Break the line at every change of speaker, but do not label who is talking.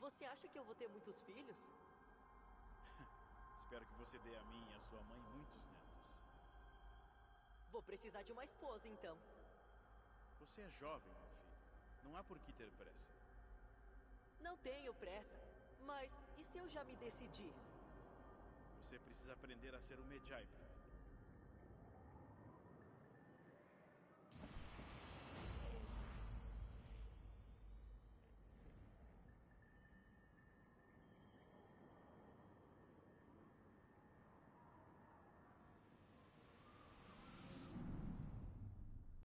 Você acha que eu vou ter muitos filhos?
Espero que você dê a mim e a sua mãe muitos netos.
Vou precisar de uma esposa, então.
Você é jovem, meu filho. Não há por que ter pressa.
Não tenho pressa. Mas e se eu já me decidir?
Você precisa aprender a ser um Medjay primeiro.